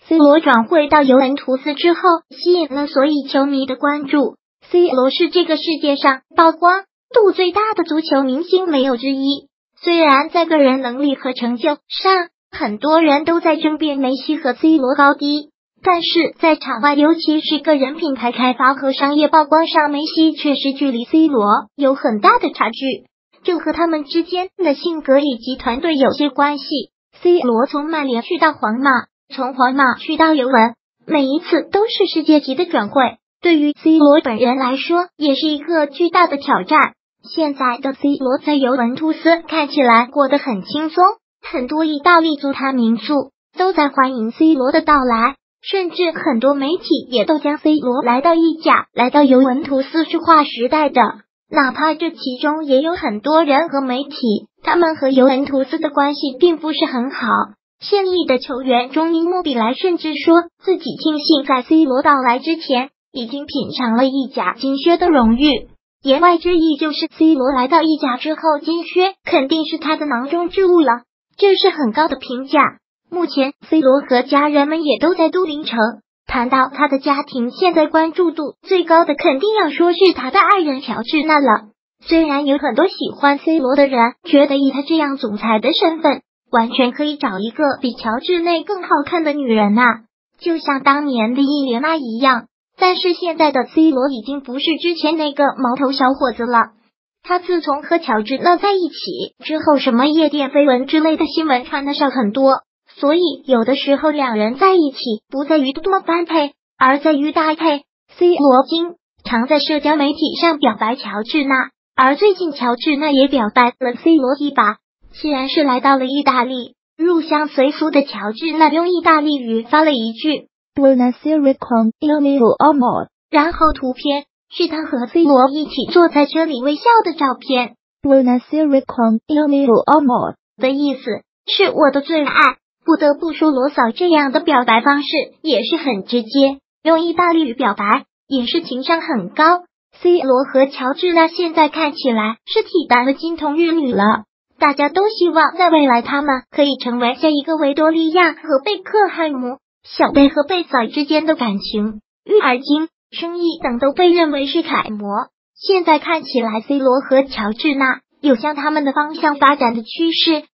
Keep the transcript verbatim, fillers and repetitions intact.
C 罗转会到尤文图斯之后，吸引了所有球迷的关注。C 罗是这个世界上曝光度最大的足球明星，没有之一。虽然在个人能力和成就上，很多人都在争辩梅西和 C 罗高低，但是在场外，尤其是个人品牌开发和商业曝光上，梅西确实距离 C 罗有很大的差距。这和他们之间的性格以及团队有些关系。C 罗从曼联去到皇马，从皇马去到尤文，每一次都是世界级的转会，对于 C 罗本人来说也是一个巨大的挑战。现在的 C 罗在尤文图斯看起来过得很轻松，很多意大利足坛名宿都在欢迎 C 罗的到来，甚至很多媒体也都将 C 罗来到意甲、来到尤文图斯是划时代的。哪怕这其中也有很多人和媒体，他们和尤文图斯的关系并不是很好。现役的球员中伊莫比莱甚至说自己庆幸在 C 罗到来之前已经品尝了意甲金靴的荣誉。言外之意就是 C 罗来到意甲之后，金靴肯定是他的囊中之物了，这是很高的评价。目前 C 罗和家人们也都在都灵城。谈到他的家庭，现在关注度最高的肯定要说是他的爱人乔治娜了。虽然有很多喜欢 C 罗的人觉得以他这样总裁的身份，完全可以找一个比乔治内更好看的女人啊，就像当年的伊莲娜一样。但是现在的 C 罗已经不是之前那个毛头小伙子了。他自从和乔治娜在一起之后，什么夜店绯闻之类的新闻传得少很多。所以有的时候两人在一起不在于多么般配，而在于搭配。C 罗经常在社交媒体上表白乔治娜，而最近乔治娜也表白了 C 罗一把。既然是来到了意大利，入乡随俗的乔治娜用意大利语发了一句 Buonasera con il mio amore， 然后图片是他和 C 罗一起坐在车里微笑的照片。Buonasera con il mio amore 的意思是我的最爱。不得不说，罗嫂这样的表白方式也是很直接，用意大利语表白也是情商很高。C 罗和乔治娜现在看起来是体坛的金童玉女了，大家都希望在未来他们可以成为下一个维多利亚和贝克汉姆、小贝和贝嫂之间的感情。育儿经、生意等都被认为是楷模，现在看起来 C 罗和乔治娜有向他们的方向发展的趋势。